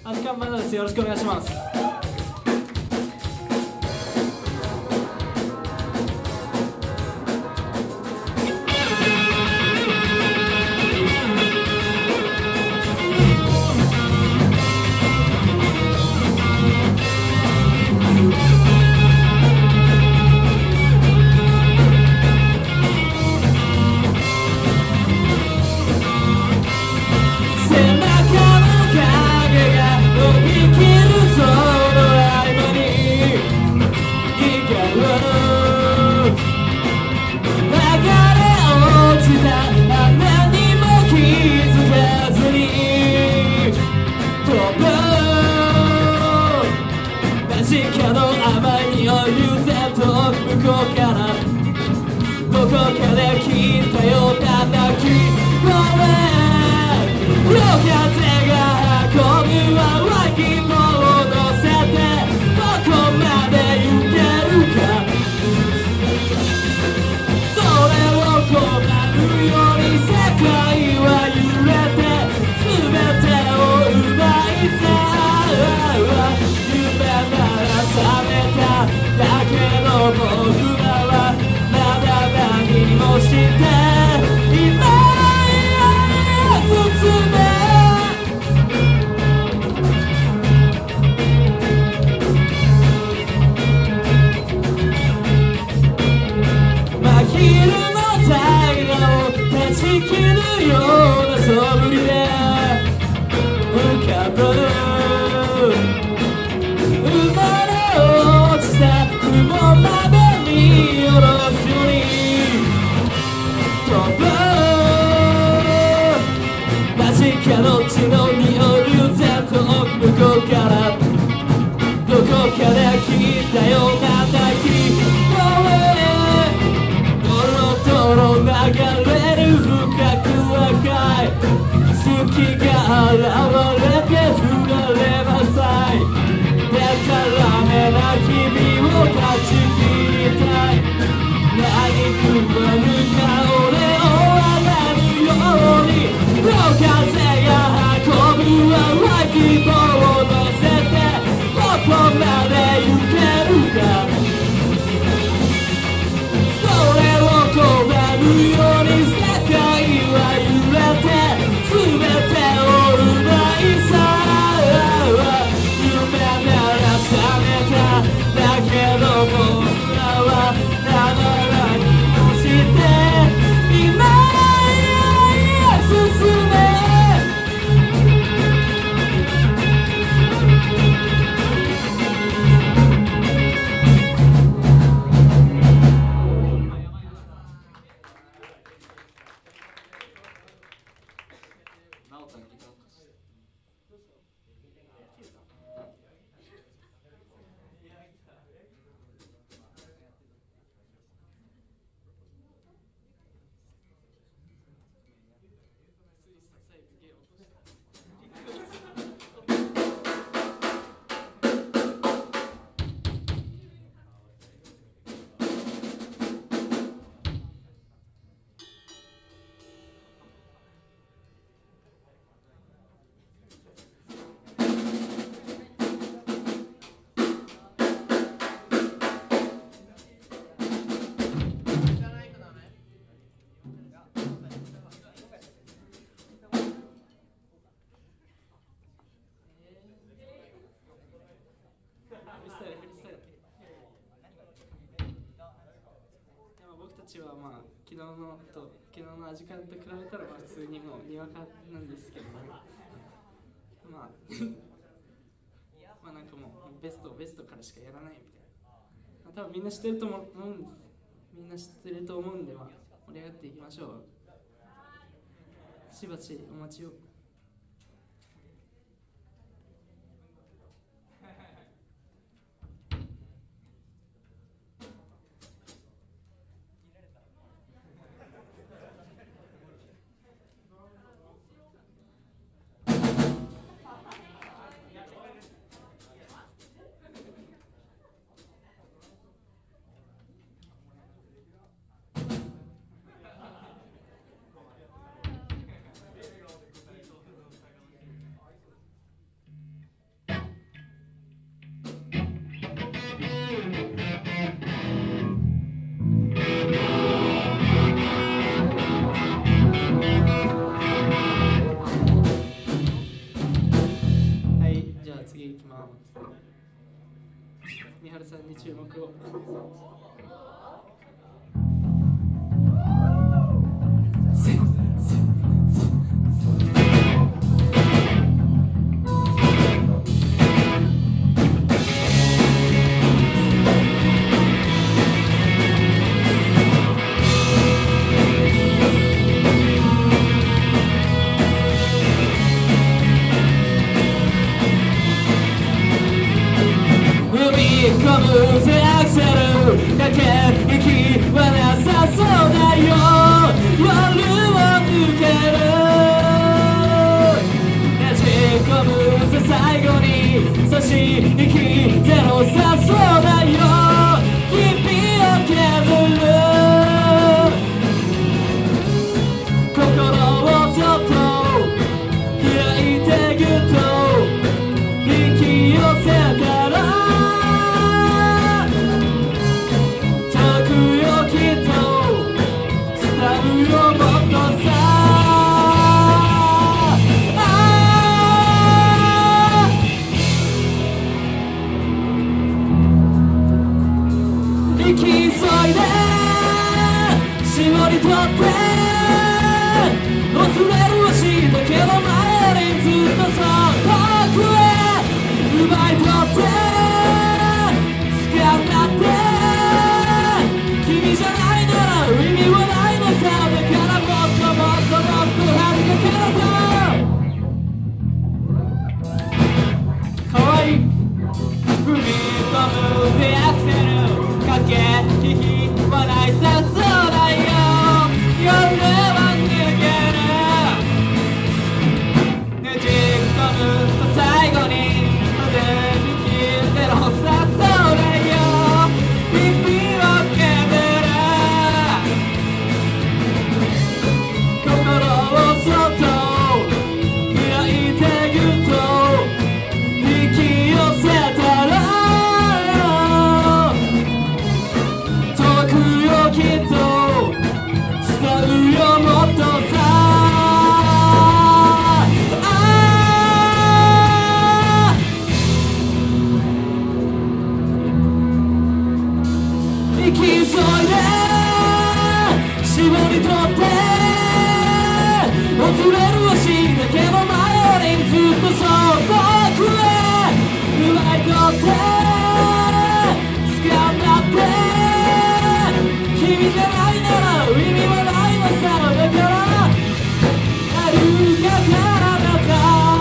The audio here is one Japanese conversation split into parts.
アジカンバナです。よろしくお願いします。昨日のアジカンと比べたらまあ普通にもうにわかなんですけどねまあまあなんかもうベストからしかやらないみたいな、まあ、多分みんな知ってると思うんです。みんな知ってると思うんで、まあ、盛り上がっていきましょう。しばしお待ちを。 ンみはるさんに注目を。 アクセル駆け引きはなさそうだよ。夜を抜けるねじ込むぜ最後に差し引きゼロさそうだよ。日々を削る心をちょっと開いてぐっと引き寄せたら絞り取って忘れるはしたけど前にずっとそ遠くへ奪い取って掴んだって君じゃないなら意味はないのさ。だからもっともっともっと張りかけろと可愛い踏み込むぜアクセル駆け引きはないさそうだよ。夜は抜けるねじ込むと最後に風に消えてろさそうだよ。日々を削る心をそっと開いてぐっと引き寄せたら遠くよきっともっとさ生き急いで絞り取って恐れるはしだけど前よりずっとそ遠くへ奪い取って掴んだって君じゃないなら意味はないのさ。だから歩かからだ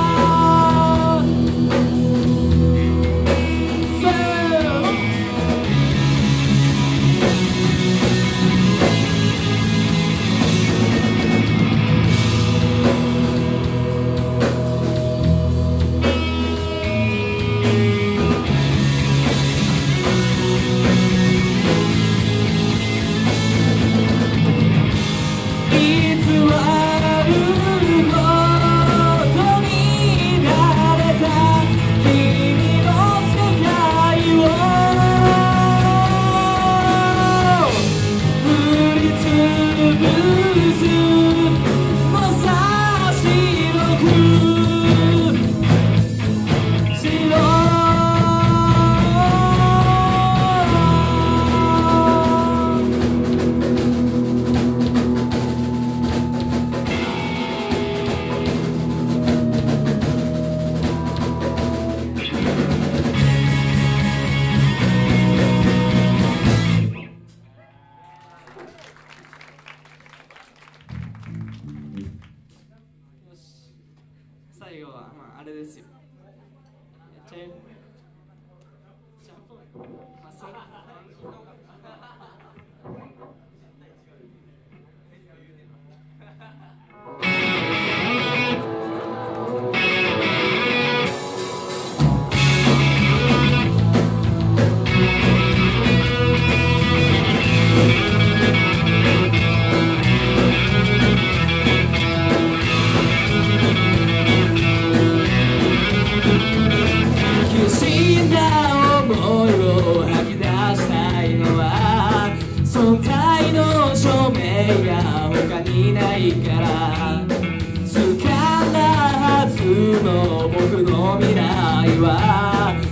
最後はまああれですよ。やっちゃう。じゃあ、まあそれ。 存在の証明が他にないから掴んだはずの僕の未来は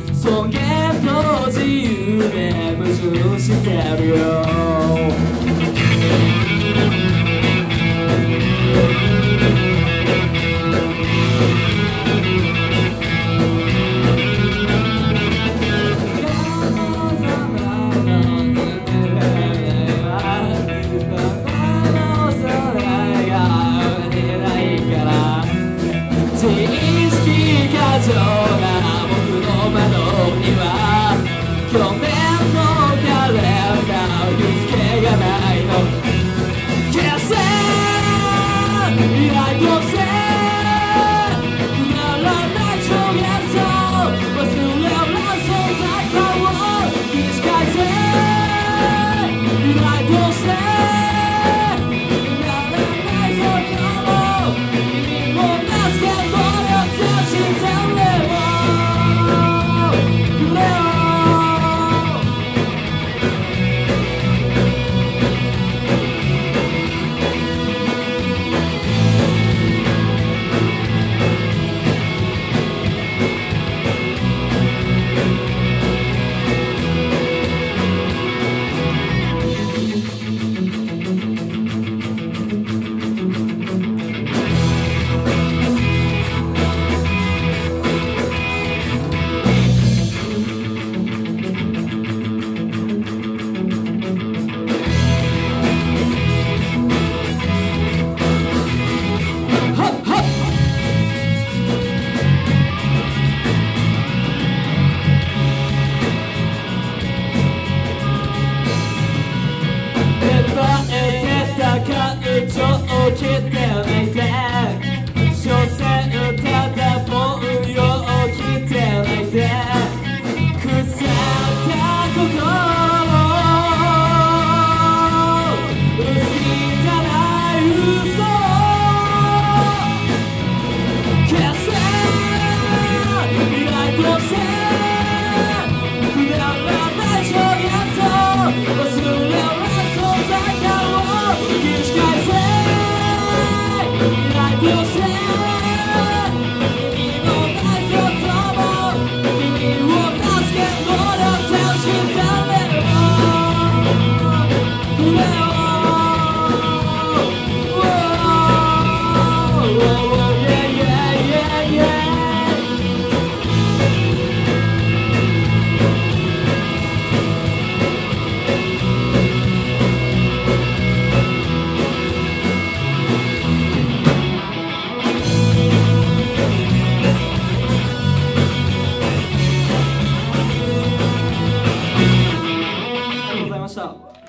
ございました。